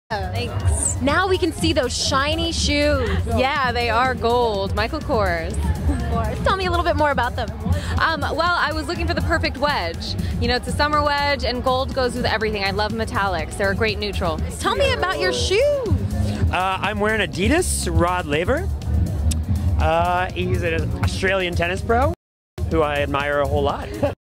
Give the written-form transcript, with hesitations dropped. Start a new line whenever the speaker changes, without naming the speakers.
Thanks.
Now we can see those shiny shoes.
Yeah, they are gold. Michael Kors.
Tell me a little bit more about them.
Well, I was looking for the perfect wedge. You know, it's a summer wedge, and gold goes with everything. I love metallics. They're a great neutral.
Tell me about your shoes.
I'm wearing Adidas Rod Laver. He's an Australian tennis pro who I admire a whole lot.